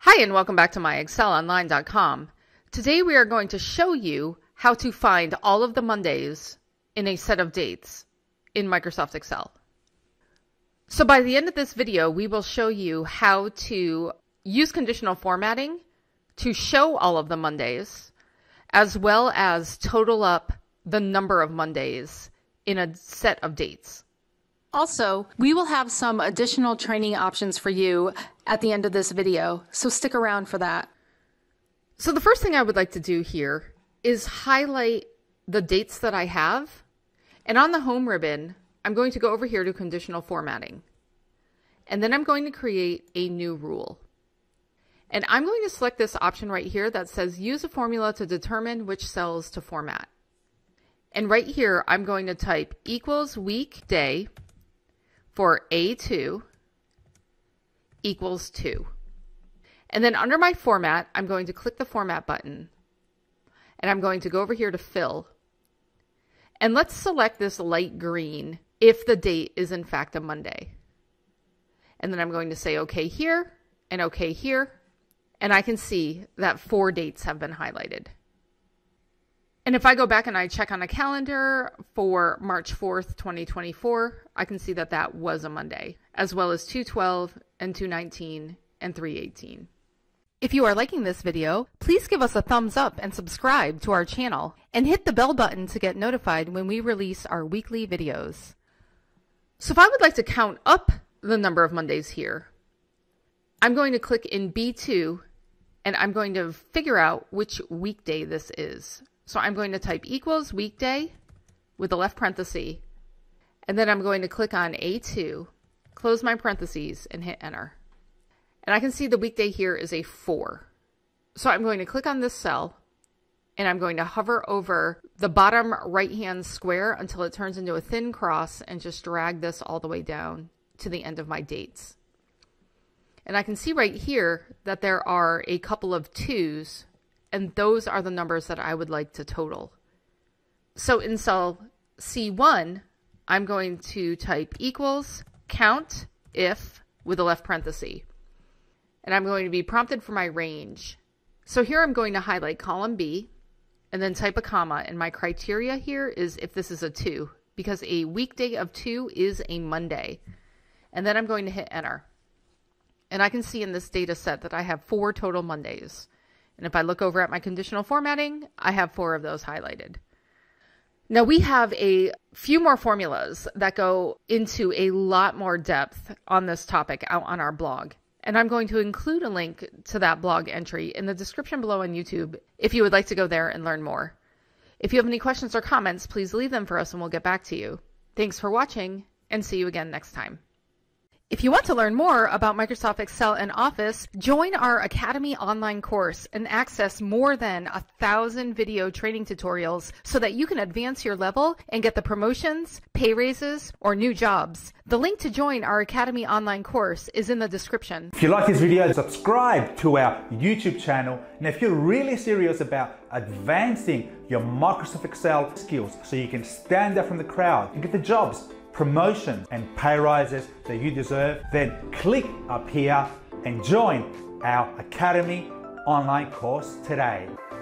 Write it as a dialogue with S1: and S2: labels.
S1: Hi, and welcome back to MyExcelOnline.com. Today we are going to show you how to find all of the Mondays in a set of dates in Microsoft Excel. So by the end of this video, we will show you how to use conditional formatting to show all of the Mondays, as well as total up the number of Mondays in a set of dates. Also, we will have some additional training options for you at the end of this video, so stick around for that. So the first thing I would like to do here is highlight the dates that I have, and on the home ribbon, I'm going to go over here to conditional formatting, and then I'm going to create a new rule. And I'm going to select this option right here that says use a formula to determine which cells to format. And right here, I'm going to type equals weekday for A2 equals 2. And then under my format, I'm going to click the format button and I'm going to go over here to fill. And let's select this light green if the date is in fact a Monday. And then I'm going to say OK here and OK here. And I can see that 4 dates have been highlighted. And if I go back and I check on a calendar for March 4th, 2024, I can see that that was a Monday, as well as 2/12 and 2/19 and 3/18. If you are liking this video, please give us a thumbs up and subscribe to our channel, and hit the bell button to get notified when we release our weekly videos. So if I would like to count up the number of Mondays here, I'm going to click in B2, and I'm going to figure out which weekday this is. So I'm going to type equals weekday with the left parenthesis, and then I'm going to click on A2, close my parentheses, and hit enter. And I can see the weekday here is a 4. So I'm going to click on this cell, and I'm going to hover over the bottom right-hand square until it turns into a thin cross and just drag this all the way down to the end of my dates. And I can see right here that there are a couple of 2s, and those are the numbers that I would like to total. So in cell C1, I'm going to type equals COUNTIF with a left parenthesis. And I'm going to be prompted for my range. So here I'm going to highlight column B and then type a comma. And my criteria here is if this is a 2, because a weekday of 2 is a Monday. And then I'm going to hit enter. And I can see in this data set that I have 4 total Mondays. And if I look over at my conditional formatting, I have 4 of those highlighted. Now we have a few more formulas that go into a lot more depth on this topic out on our blog. And I'm going to include a link to that blog entry in the description below on YouTube if you would like to go there and learn more. If you have any questions or comments, please leave them for us and we'll get back to you. Thanks for watching, and see you again next time. If you want to learn more about Microsoft Excel and Office, join our Academy online course and access more than 1,000 video training tutorials so that you can advance your level and get the promotions, pay raises, or new jobs. The link to join our Academy online course is in the description.
S2: If you like this video, subscribe to our YouTube channel. And if you're really serious about advancing your Microsoft Excel skills so you can stand out from the crowd and get the jobs, promotions and pay rises that you deserve, then click up here and join our Academy online course today.